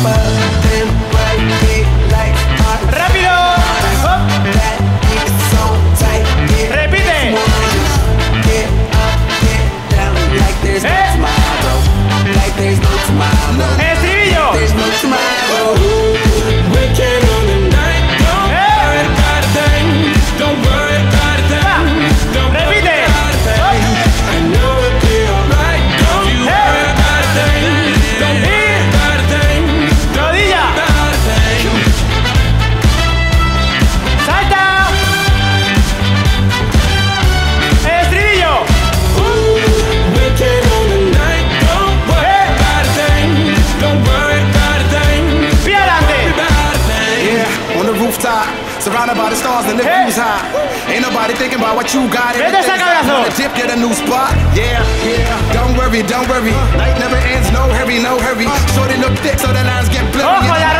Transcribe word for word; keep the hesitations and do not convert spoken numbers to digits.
¡Rápido! ¡Repite! ¡Eh! ¡Estribillo! Surrounded by the stars and the views high. Ain't nobody thinking about what you got. Vete esa cabrazo. Tip, get a new spot. Yeah, yeah. Don't worry, don't worry. Night never ends. No hurry, no hurry. Shorty look thick, so the lines get blurry. Ojo,